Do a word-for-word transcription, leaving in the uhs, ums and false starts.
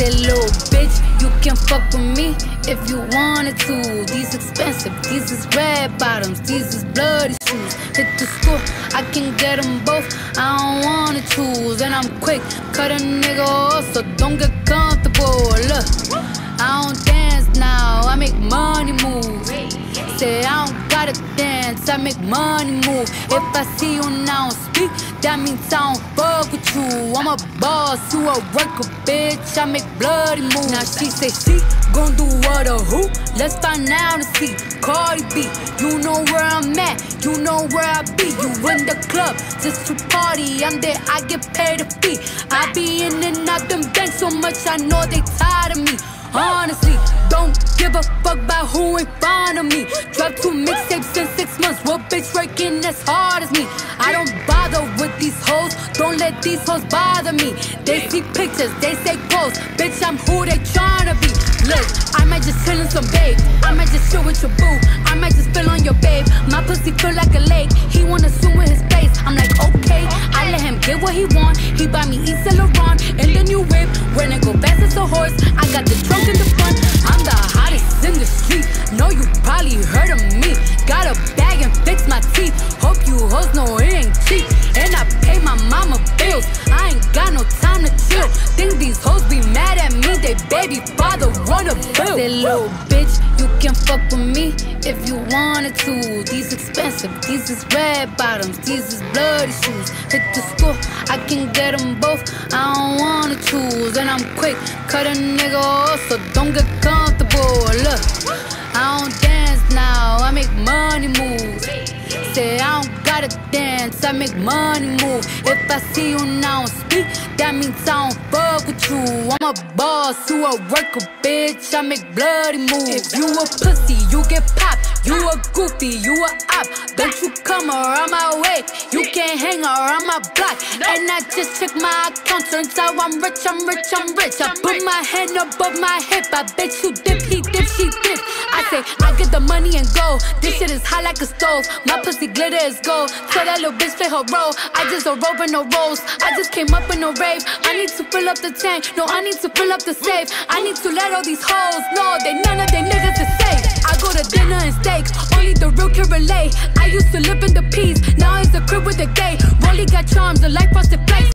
Said, little bitch, you can fuck with me if you wanted to. These expensive, these is red bottoms, these is bloody shoes. Hit the store, I can get them both, I don't wanna choose. And I'm quick, cut a nigga off, so don't get comfortable. Look, I don't dance now, I make money move. Say I don't gotta dance, I make money move. If I see you now speak, that means I don't fuck with you. I'm a boss, you a worker, bitch, I make bloody moves. Now she say she gon' do what or who? Let's find out and see. Cardi B, you know where I'm at, you know where I be. You in the club just to party, I'm there, I get paid a fee. I be in and out them banks so much, I know they tired of me. Honestly, don't give a fuck about who in front of me. Drop two mixtapes in six months, what bitch working as hard as me? I don't bother with these hoes, don't let these hoes bother me. They see pictures, they say posts, bitch I'm who they tryna be. Look, I might just chill in some babe, I might just chill with your boo, I might just spill on your babe. My pussy feel like a lake, he wanna swim with his face. I'm like okay, I let him get what he want. He buy me Yves Saint Laurent and the new whip, when it go fast as a horse. I got the trunk in the front, I'm the hottest in the street. Know you probably heard of me. Got a bag and fix my teeth. Hope you hoes know it ain't cheap. And I pay my mama bills, I ain't got no time to chill. Think these hoes be mad at me, they baby father run a bill. Say little bitch, you can fuck with me if you wanted to. These expensive, these is red bottoms, these is bloody shoes. Hit the store, I can get them both, I don't wanna choose. And I'm quick, cut a nigga off, so don't get comfortable. Look, I don't dance now, I make money moves. Say I don't gotta dance, I make money move. If I see you now speak, that means I don't fuck with you. I'm a boss, you a worker, bitch, I make bloody moves. If you a pussy, you get popped. You a goofy, you a op. Don't you come around my way, you can't hang around my block. And I just check my account, turns out I'm rich, I'm rich, I'm rich. I put my hand above my hip, I bet you dip, he dip, she dip. I say, I get the money and go, this shit is hot like a stove. My pussy glitter is gold, tell that little bitch play her role. I just a rope and no rolls, I just came up in a rave. I need to fill up the tank, no I need to fill up the safe. I need to let all these hoes know they none of they niggas is safe. I go to dinner and steak, only the real can relate. I used to live in the peace, now it's the crib with the gay. Rolly got charms, the life frosted flakes.